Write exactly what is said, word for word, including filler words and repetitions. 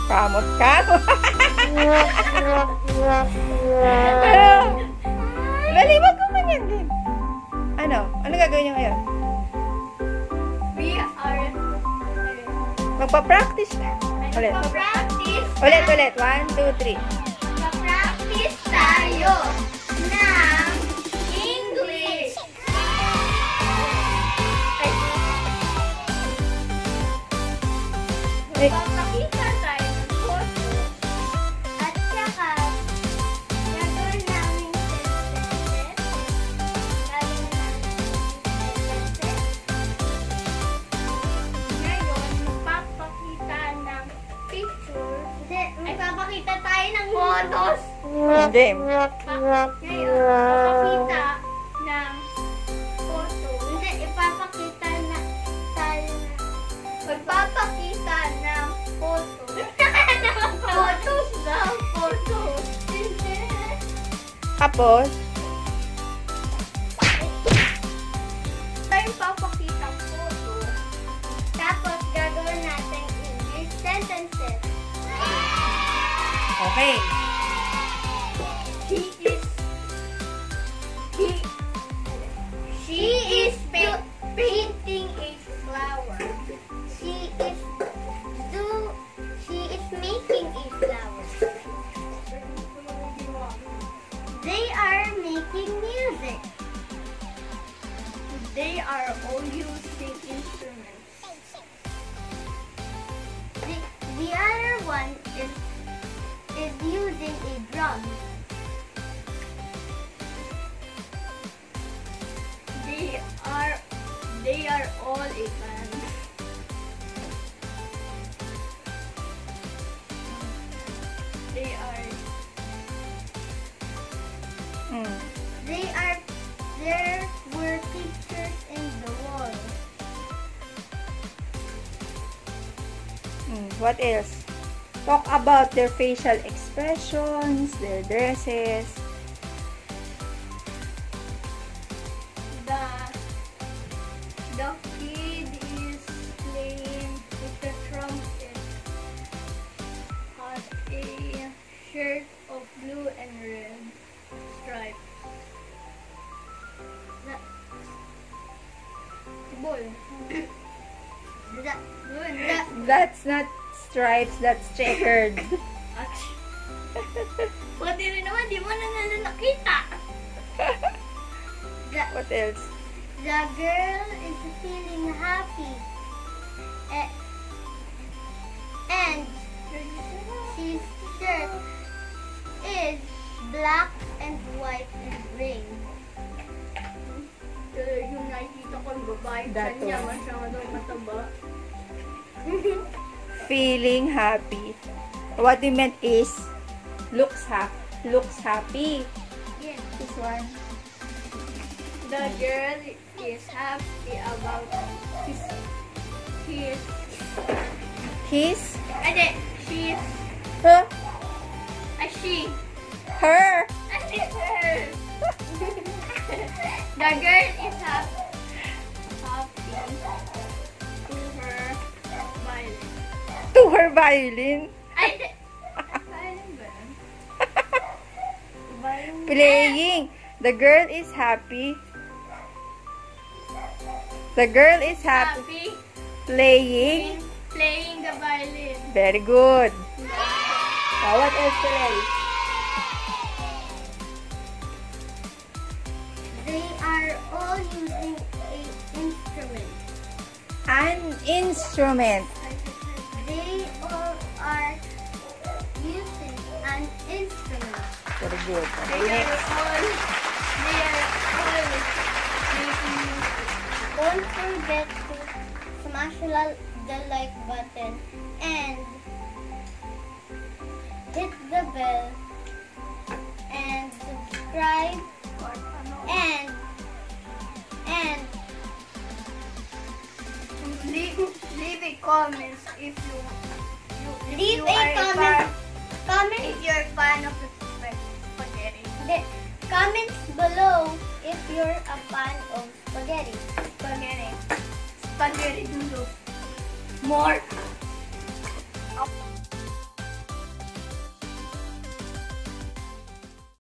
Kamot ka? Ano? Dali, wag ko man yan din. Ano? Ano gagawin niyo ngayon? We are... Magpa-practice na. Ulit. Magpa-practice. Ulit, ulit. One, two, three. Magpa-practice tayo ng English. Ay. Magpapakita tayo ng photo at saka gagawin namin sentences. Gagawin namin sentences. Ngayon, magpapakita ng picture. Hindi, magpapakita tayo ng photos. Hindi. Ngayon, magpapakita ng photo. Hindi, ipapakita na tayo na. Magpapakita ng photo. Photos daw, photos. Hindi. Tapos, Tayo papakita ng photo. Tapos, gagawin natin English sentences. okay. He is he she is pa- painting a flower. She is do she is making a flower. They are making music. They are all using instruments. The, the other one is is using a drum. They are they are all a band. They are Mm. they are there were pictures in the wall. Mm. What else? Talk about their facial expressions, their dresses. The the kid is playing with the trumpet. Has a shirt of blue and red stripes. The boy. the, the, That's not stripes, that's checkered. Pati rin naman, di mo na nila nakita. The, What else? the girl is feeling happy. A- and his shirt is black and white and gray. Yung nakikita ko yung babae Dato. kanya, masyadong mataba. Feeling happy. What we meant is looks happy. Looks happy. Yes. This one. The girl is happy about his his His. Ade, she's Huh? a she. Her. Ade, her. The girl is happy happy to her violin. To her violin. Ay, di- violin ba yun? Violin. Playing. The girl is happy. The girl is happy. Happy Playing. playing the violin. Very good. Now, what else, Kalel? They are all using a instrument. An instrument. They all are using an instrument. Very good. They Okay, are next. all they are all making music. Don't forget to smash the the like button and hit the bell and subscribe and and leave leave a comments if you, you if Leave you a are comment. fan- Comment. if you're a fan of the spaghetti. The comments below if you're a fan of spaghetti. Spaghetti. Spaghetti noodles. More.